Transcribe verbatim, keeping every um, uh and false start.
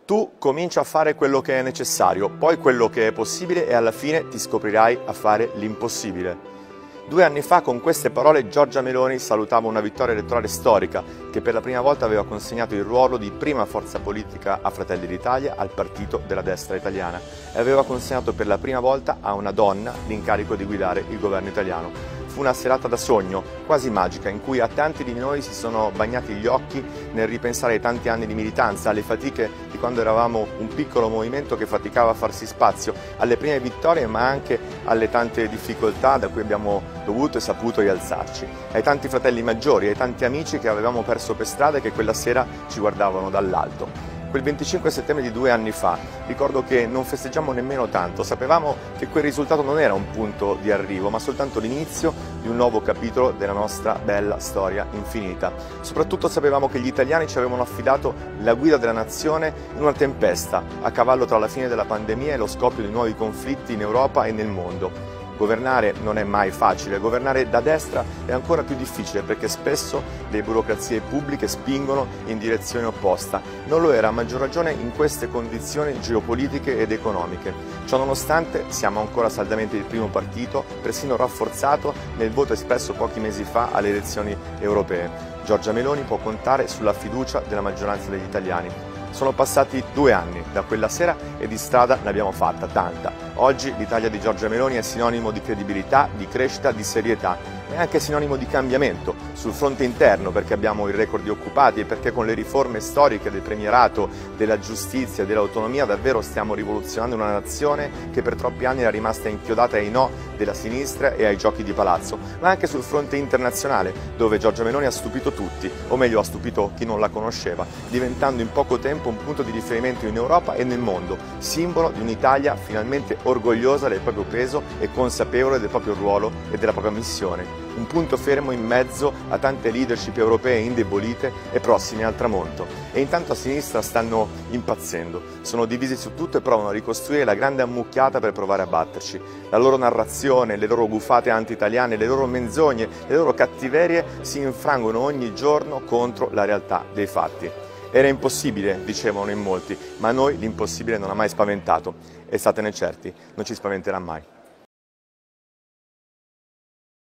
Tu comincia a fare quello che è necessario, poi quello che è possibile e alla fine ti scoprirai a fare l'impossibile. Due anni fa con queste parole Giorgia Meloni salutava una vittoria elettorale storica che per la prima volta aveva consegnato il ruolo di prima forza politica a Fratelli d'Italia, al partito della destra italiana, e aveva consegnato per la prima volta a una donna l'incarico di guidare il governo italiano. Fu una serata da sogno, quasi magica, in cui a tanti di noi si sono bagnati gli occhi nel ripensare ai tanti anni di militanza, alle fatiche di quando eravamo un piccolo movimento che faticava a farsi spazio, alle prime vittorie ma anche alle tante difficoltà da cui abbiamo dovuto e saputo rialzarci, ai tanti fratelli maggiori, ai tanti amici che avevamo perso per strada e che quella sera ci guardavano dall'alto. Quel venticinque settembre di due anni fa, ricordo che non festeggiamo nemmeno tanto, sapevamo che quel risultato non era un punto di arrivo, ma soltanto l'inizio di un nuovo capitolo della nostra bella storia infinita. Soprattutto sapevamo che gli italiani ci avevano affidato la guida della nazione in una tempesta, a cavallo tra la fine della pandemia e lo scoppio di nuovi conflitti in Europa e nel mondo. Governare non è mai facile, governare da destra è ancora più difficile perché spesso le burocrazie pubbliche spingono in direzione opposta. Non lo era a maggior ragione in queste condizioni geopolitiche ed economiche. Ciononostante siamo ancora saldamente il primo partito, persino rafforzato nel voto espresso pochi mesi fa alle elezioni europee. Giorgia Meloni può contare sulla fiducia della maggioranza degli italiani. Sono passati due anni da quella sera e di strada ne abbiamo fatta, tanta. Oggi l'Italia di Giorgia Meloni è sinonimo di credibilità, di crescita, di serietà. È anche sinonimo di cambiamento sul fronte interno perché abbiamo il record di occupati e perché con le riforme storiche del premierato, della giustizia e dell'autonomia davvero stiamo rivoluzionando una nazione che per troppi anni era rimasta inchiodata ai no della sinistra e ai giochi di palazzo, ma anche sul fronte internazionale dove Giorgia Meloni ha stupito tutti, o meglio ha stupito chi non la conosceva, diventando in poco tempo un punto di riferimento in Europa e nel mondo, simbolo di un'Italia finalmente orgogliosa del proprio peso e consapevole del proprio ruolo e della propria missione. Un punto fermo in mezzo a tante leadership europee indebolite e prossime al tramonto. E intanto a sinistra stanno impazzendo, sono divisi su tutto e provano a ricostruire la grande ammucchiata per provare a batterci. La loro narrazione, le loro gufate anti-italiane, le loro menzogne, le loro cattiverie si infrangono ogni giorno contro la realtà dei fatti. Era impossibile, dicevano in molti, ma a noi l'impossibile non ha mai spaventato e statene certi, non ci spaventerà mai.